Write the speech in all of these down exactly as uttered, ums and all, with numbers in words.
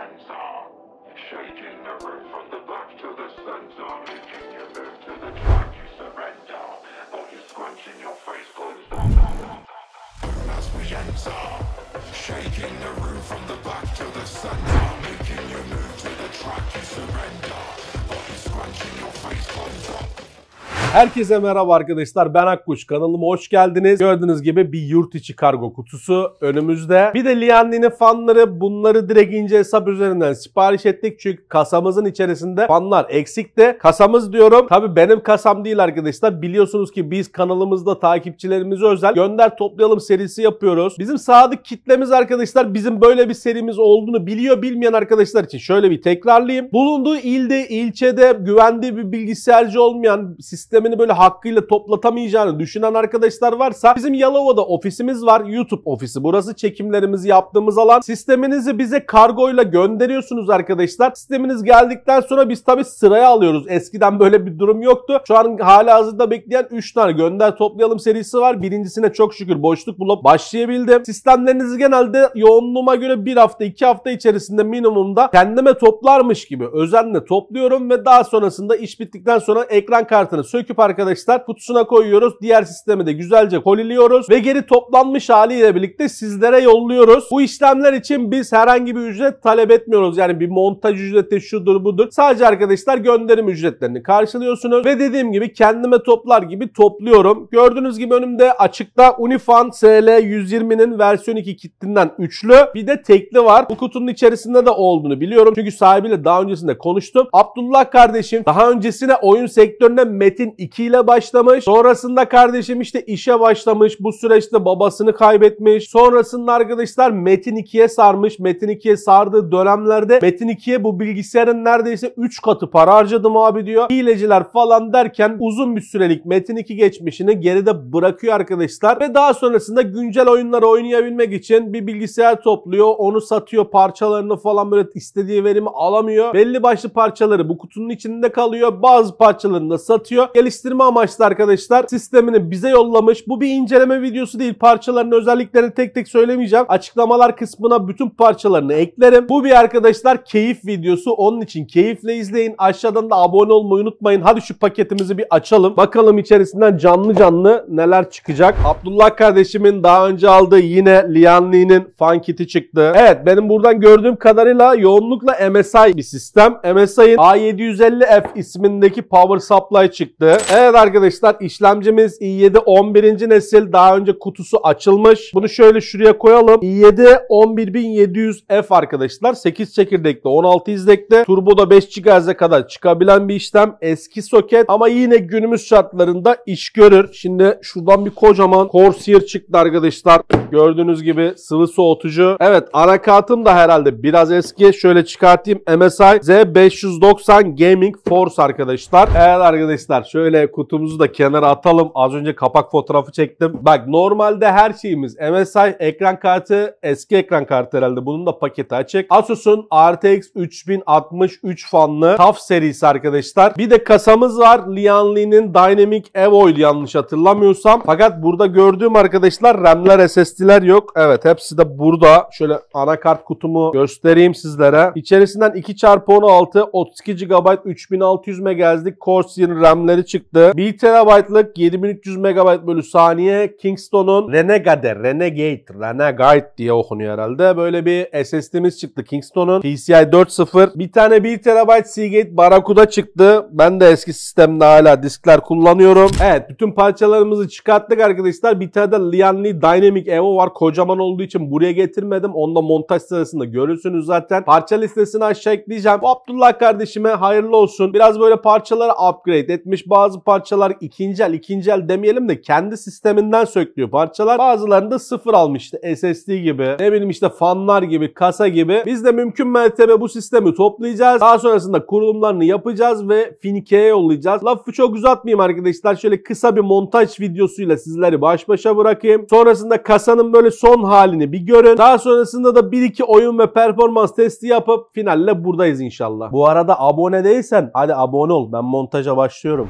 hands are shaking the room from the back to the center, making you move to the track you surrender. Got you scrunching your face, closed down, down, down, down. As we enter, shaking the room from the back to the center, making you move to the track you surrender. Got you scrunching your face, closed down. Herkese merhaba arkadaşlar, ben Akkuş, kanalıma hoş geldiniz. Gördüğünüz gibi bir yurt içi kargo kutusu önümüzde. Bir de Lianli'nin fanları, bunları direkt ince hesap üzerinden sipariş ettik. Çünkü kasamızın içerisinde fanlar eksikti. Kasamız diyorum, tabi benim kasam değil arkadaşlar. Biliyorsunuz ki biz kanalımızda takipçilerimize özel gönder toplayalım serisi yapıyoruz. Bizim sadık kitlemiz arkadaşlar bizim böyle bir serimiz olduğunu biliyor. Bilmeyen arkadaşlar için şöyle bir tekrarlayayım. Bulunduğu ilde, ilçede güvendiği bir bilgisayarcı olmayan, sistemi böyle hakkıyla toplatamayacağını düşünen arkadaşlar varsa bizim Yalova'da ofisimiz var. YouTube ofisi. Burası çekimlerimizi yaptığımız alan. Sisteminizi bize kargoyla gönderiyorsunuz arkadaşlar. Sisteminiz geldikten sonra biz tabi sıraya alıyoruz. Eskiden böyle bir durum yoktu. Şu an halihazırda bekleyen üç tane gönder toplayalım serisi var. Birincisine çok şükür boşluk bulup başlayabildim. Sistemlerinizi genelde yoğunluğuma göre bir hafta iki hafta içerisinde minimumda kendime toplarmış gibi özenle topluyorum ve daha sonrasında iş bittikten sonra ekran kartını söküp arkadaşlar kutusuna koyuyoruz. Diğer sistemi de güzelce koliliyoruz ve geri toplanmış haliyle birlikte sizlere yolluyoruz. Bu işlemler için biz herhangi bir ücret talep etmiyoruz. Yani bir montaj ücreti şudur budur. Sadece arkadaşlar gönderim ücretlerini karşılıyorsunuz ve dediğim gibi kendime toplar gibi topluyorum. Gördüğünüz gibi önümde açıkta Unifan S L yüz yirminin versiyon iki kitinden üçlü bir de tekli var. Bu kutunun içerisinde de olduğunu biliyorum. Çünkü sahibiyle daha öncesinde konuştum. Abdullah kardeşim daha öncesine oyun sektörüne Metin iki ile başlamış. Sonrasında kardeşim işte işe başlamış. Bu süreçte babasını kaybetmiş. Sonrasında arkadaşlar Metin ikiye sarmış. Metin ikiye sardığı dönemlerde Metin ikiye bu bilgisayarın neredeyse üç katı para harcadım abi diyor. Hileciler falan derken uzun bir sürelik Metin iki geçmişini geride bırakıyor arkadaşlar. Ve daha sonrasında güncel oyunları oynayabilmek için bir bilgisayar topluyor. Onu satıyor. Parçalarını falan böyle istediği verimi alamıyor. Belli başlı parçaları bu kutunun içinde kalıyor. Bazı parçalarını da satıyor. Geliştirme amaçlı arkadaşlar sistemini bize yollamış. Bu bir inceleme videosu değil. Parçaların özelliklerini tek tek söylemeyeceğim. Açıklamalar kısmına bütün parçalarını eklerim. Bu bir arkadaşlar keyif videosu. Onun için keyifle izleyin. Aşağıdan da abone olmayı unutmayın. Hadi şu paketimizi bir açalım. Bakalım içerisinden canlı canlı neler çıkacak. Abdullah kardeşimin daha önce aldığı yine Lianli'nin fan kiti çıktı. Evet, benim buradan gördüğüm kadarıyla yoğunlukla M S I bir sistem. M S I'ın A yedi yüz elli F ismindeki power supply çıktı. Evet arkadaşlar, işlemcimiz i yedi on birinci nesil, daha önce kutusu açılmış. Bunu şöyle şuraya koyalım. i yedi on bir bin yedi yüz F arkadaşlar. sekiz çekirdekli, on altı izlekli. Turboda beş gigahertz'e kadar çıkabilen bir işlem. Eski soket ama yine günümüz şartlarında iş görür. Şimdi şuradan bir kocaman Corsair çıktı arkadaşlar. Gördüğünüz gibi sıvı soğutucu. Evet, anakartım da herhalde biraz eski. Şöyle çıkartayım. M S I Z beş yüz doksan Gaming Force arkadaşlar. Evet arkadaşlar, şöyle kutumuzu da kenara atalım. Az önce kapak fotoğrafı çektim. Bak, normalde her şeyimiz M S I ekran kartı, eski ekran kartı herhalde. Bunun da paketi açık. Asus'un R T X üç bin altmış üç fanlı T A F serisi arkadaşlar. Bir de kasamız var. Lianli'nin Dynamic Evo'ydu yanlış hatırlamıyorsam. Fakat burada gördüğüm arkadaşlar RAM'ler, S S D'ler yok. Evet, hepsi de burada. Şöyle anakart kutumu göstereyim sizlere. İçerisinden iki çarpı on altı otuz iki gigabayt üç bin altı yüz megahertz'lik Corsair RAM'leri çıktı. bir terabaytlık yedi bin üç yüz megabayt bölü saniye Kingston'un Renegade, Renegade, Renegade diye okunuyor herhalde. Böyle bir S S D'miz çıktı Kingston'un. P C I dört nokta sıfır. Bir tane bir terabayt Seagate Barracuda çıktı. Ben de eski sistemde hala diskler kullanıyorum. Evet, bütün parçalarımızı çıkarttık arkadaşlar. Bir tane de Lianli Dynamic Evo var. Kocaman olduğu için buraya getirmedim. Onu da montaj sırasında görürsünüz zaten. Parça listesini aşağı ekleyeceğim. Bu Abdullah kardeşime hayırlı olsun. Biraz böyle parçaları upgrade etmiş. Bazı parçalar ikinci el, ikinci el demeyelim de kendi sisteminden sökülüyor parçalar. Bazılarında sıfır almıştı. S S D gibi, ne bileyim işte fanlar gibi, kasa gibi. Biz de mümkün mertebe bu sistemi toplayacağız. Daha sonrasında kurulumlarını yapacağız ve Finike'ye yollayacağız. Lafı çok uzatmayayım arkadaşlar. Şöyle kısa bir montaj videosuyla sizleri baş başa bırakayım. Sonrasında kasanın böyle son halini bir görün. Daha sonrasında da bir iki oyun ve performans testi yapıp finalle buradayız inşallah. Bu arada abone değilsen hadi abone ol. Ben montaja başlıyorum.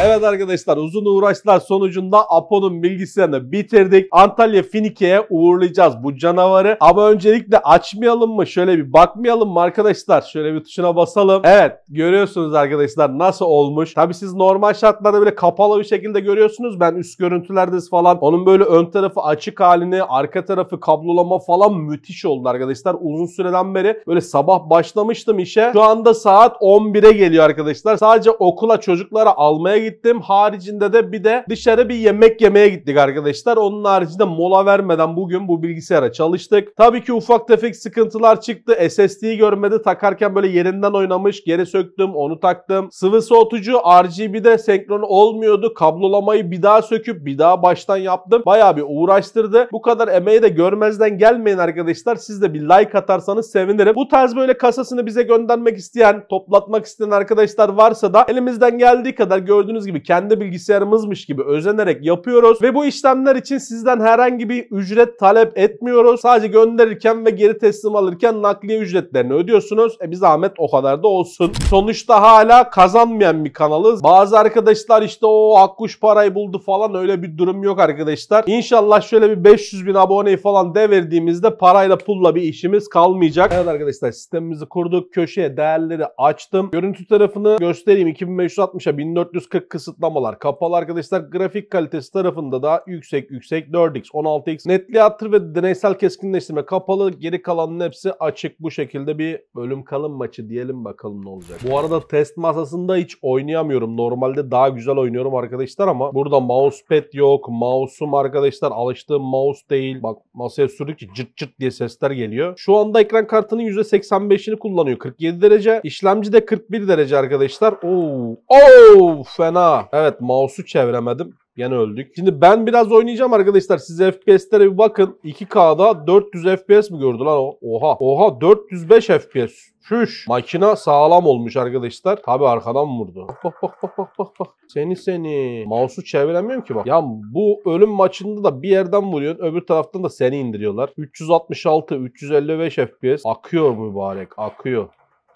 Evet arkadaşlar, uzun uğraşlar sonucunda Apo'nun bilgisayarını bitirdik. Antalya Finike'ye uğurlayacağız bu canavarı. Ama öncelikle açmayalım mı? Şöyle bir bakmayalım mı arkadaşlar? Şöyle bir tuşuna basalım. Evet, görüyorsunuz arkadaşlar nasıl olmuş. Tabi siz normal şartlarda böyle kapalı bir şekilde görüyorsunuz. Ben üst görüntülerde falan onun böyle ön tarafı açık halini, arka tarafı kablolama falan müthiş oldu arkadaşlar. Uzun süreden beri böyle sabah başlamıştım işe. Şu anda saat on bire geliyor arkadaşlar. Sadece okula çocuklara almaya gittim. Haricinde de bir de dışarı bir yemek yemeye gittik arkadaşlar. Onun haricinde mola vermeden bugün bu bilgisayara çalıştık. Tabii ki ufak tefek sıkıntılar çıktı. S S D'yi görmedi. Takarken böyle yerinden oynamış. Geri söktüm. Onu taktım. Sıvı soğutucu R G B'de senkron olmuyordu. Kablolamayı bir daha söküp bir daha baştan yaptım. Bayağı bir uğraştırdı. Bu kadar emeği de görmezden gelmeyin arkadaşlar. Siz de bir like atarsanız sevinirim. Bu tarz böyle kasasını bize göndermek isteyen, toplatmak isteyen arkadaşlar varsa da elimizden geldiği kadar gördüğünüz gibi kendi bilgisayarımızmış gibi özenerek yapıyoruz. Ve bu işlemler için sizden herhangi bir ücret talep etmiyoruz. Sadece gönderirken ve geri teslim alırken nakliye ücretlerini ödüyorsunuz. E bir zahmet o kadar da olsun. Sonuçta hala kazanmayan bir kanalız. Bazı arkadaşlar işte o Akkuş parayı buldu falan, öyle bir durum yok arkadaşlar. İnşallah şöyle bir beş yüz bin aboneyi falan devirdiğimizde parayla pulla bir işimiz kalmayacak. Evet arkadaşlar, sistemimizi kurduk. Köşeye değerleri açtım. Görüntü tarafını göstereyim. iki bin beş yüz altmışa bin dört yüz kırk kısıtlamalar kapalı arkadaşlar. Grafik kalitesi tarafında da yüksek yüksek dört X, on altı X. Netliği artır ve deneysel keskinleştirme kapalı. Geri kalanın hepsi açık. Bu şekilde bir bölüm kalın maçı diyelim, bakalım ne olacak. Bu arada test masasında hiç oynayamıyorum. Normalde daha güzel oynuyorum arkadaşlar ama burada mousepad yok. Mouse'um arkadaşlar alıştığım mouse değil. Bak masaya sürdükçe cırt cırt diye sesler geliyor. Şu anda ekran kartının yüzde seksen beşini kullanıyor. kırk yedi derece. İşlemci de kırk bir derece arkadaşlar. Oo. Oo, fena. Evet, mouse'u çeviremedim. Yine öldük. Şimdi ben biraz oynayacağım arkadaşlar. Siz F P S'lere bir bakın. iki K'da dört yüz F P S mi gördü lan o? Oha. Oha, dört yüz beş F P S. Şuş. Makina sağlam olmuş arkadaşlar. Tabi arkadan vurdu. Bak bak bak bak bak bak. Seni seni. Mouse'u çeviremiyorum ki bak. Ya bu ölüm maçında da bir yerden vuruyorsun. Öbür taraftan da seni indiriyorlar. üç yüz altmış altı, üç yüz elli beş F P S. Akıyor mübarek. Akıyor.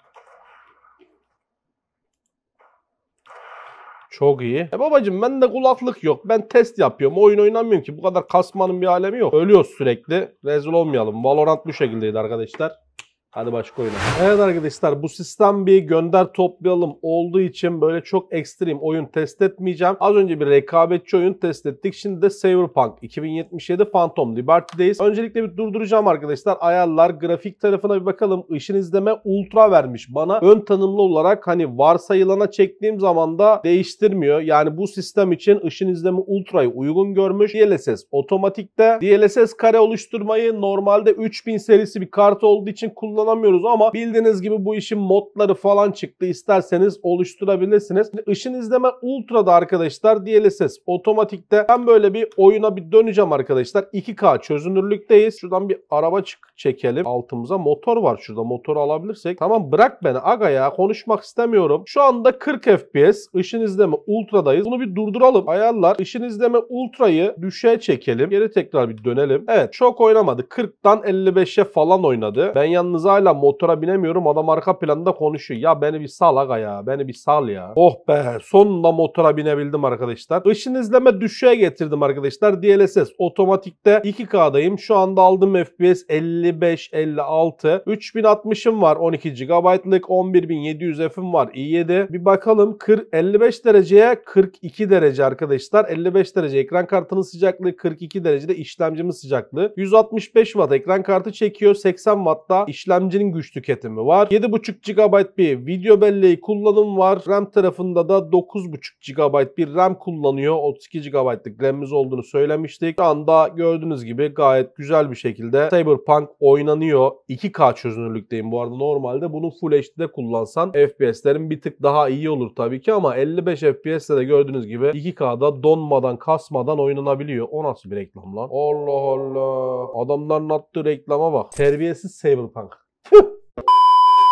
Çok iyi. E babacım, bende kulaklık yok. Ben test yapıyorum. Oyun oynamıyorum ki. Bu kadar kasmanın bir alemi yok. Ölüyoruz sürekli. Rezil olmayalım. Valorant bu şekildeydi arkadaşlar. Hadi başka oyuna. Evet arkadaşlar, bu sistem bir gönder toplayalım olduğu için böyle çok ekstrem oyun test etmeyeceğim. Az önce bir rekabetçi oyun test ettik. Şimdi de Cyberpunk iki bin yetmiş yedi Phantom Liberty'deyiz. Öncelikle bir durduracağım arkadaşlar. Ayarlar, grafik tarafına bir bakalım. Işın izleme ultra vermiş bana. Ön tanımlı olarak hani varsayılana çektiğim zaman da değiştirmiyor. Yani bu sistem için ışın izleme ultra'yı uygun görmüş. D L S S otomatikte. D L S S kare oluşturmayı normalde üç bin serisi bir kart olduğu için kullanamıyoruz ama bildiğiniz gibi bu işin modları falan çıktı. İsterseniz oluşturabilirsiniz. Işın izleme ultra'da arkadaşlar D L S S otomatikte. Ben böyle bir oyuna bir döneceğim arkadaşlar. iki K çözünürlükteyiz. Şuradan bir araba çekelim. Altımıza motor var şurada. Motoru alabilirsek. Tamam, bırak beni aga ya. Konuşmak istemiyorum. Şu anda kırk F P S. Işın izleme ultra'dayız. Bunu bir durduralım. Ayarlar. Işın izleme ultra'yı düşüğe çekelim. Geri tekrar bir dönelim. Evet, çok oynamadı. kırktan elli beşe falan oynadı. Ben yalnız hala motora binemiyorum. Adam arka planda konuşuyor. Ya beni bir sal aga ya. Beni bir sal ya. Oh be. Sonunda motora binebildim arkadaşlar. Işın izleme düşüğe getirdim arkadaşlar. D L S S otomatikte iki K'dayım. Şu anda aldığım F P S elli beş elli altı. üç bin altmışım var. on iki gigabaytlık. on bir bin yedi yüz F'im var. i yedi. Bir bakalım. kırk elli beş dereceye kırk iki derece arkadaşlar. elli beş derece ekran kartının sıcaklığı. kırk iki derecede işlemcimin sıcaklığı. yüz altmış beş watt ekran kartı çekiyor. seksen watt'ta işlemcinin güç tüketimi var. yedi buçuk gigabayt bir video belleği kullanım var. RAM tarafında da dokuz buçuk gigabayt bir RAM kullanıyor. otuz iki gigabaytlık RAM'imiz olduğunu söylemiştik. Şu anda gördüğünüz gibi gayet güzel bir şekilde Cyberpunk oynanıyor. iki K çözünürlükteyim bu arada. Normalde bunu Full H D'de kullansan F P S'lerin bir tık daha iyi olur tabii ki ama elli beş F P S'te de gördüğünüz gibi iki K'da donmadan, kasmadan oynanabiliyor. O nasıl bir reklam lan? Allah Allah. Adamların attığı reklama bak. Terbiyesiz Cyberpunk.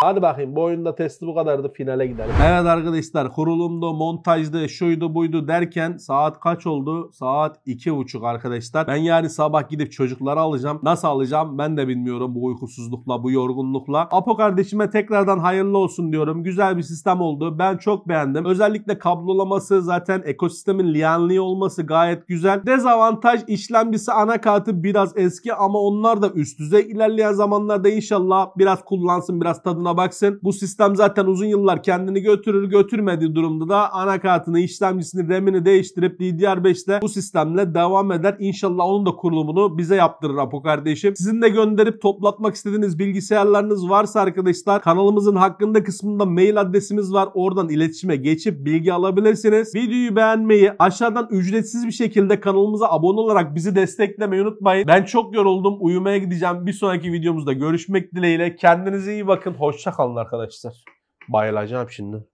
Hadi bakayım, bu oyunda testi bu kadardı, finale gidelim. Evet arkadaşlar, kurulumdu, montajdı, şuydu buydu derken saat kaç oldu? Saat iki buçuk arkadaşlar. Ben yani sabah gidip çocukları alacağım. Nasıl alacağım ben de bilmiyorum bu uykusuzlukla, bu yorgunlukla. Apo kardeşime tekrardan hayırlı olsun diyorum. Güzel bir sistem oldu. Ben çok beğendim. Özellikle kablolaması, zaten ekosistemin Lianli olması gayet güzel. Dezavantaj, işlemcisi, anakartı biraz eski ama onlar da üst düzey. İlerleyen zamanlarda inşallah biraz kullansın, biraz tadına baksın. Bu sistem zaten uzun yıllar kendini götürür. Götürmediği durumda da anakartını, işlemcisini, RAM'ini değiştirip D D R beş'te bu sistemle devam eder. İnşallah onun da kurulumunu bize yaptırır Apo kardeşim. Sizin de gönderip toplatmak istediğiniz bilgisayarlarınız varsa arkadaşlar, kanalımızın hakkında kısmında mail adresimiz var. Oradan iletişime geçip bilgi alabilirsiniz. Videoyu beğenmeyi, aşağıdan ücretsiz bir şekilde kanalımıza abone olarak bizi desteklemeyi unutmayın. Ben çok yoruldum. Uyumaya gideceğim. Bir sonraki videomuzda görüşmek dileğiyle. Kendinize iyi bakın. Hoşça kalın arkadaşlar. Bayılacağım şimdi.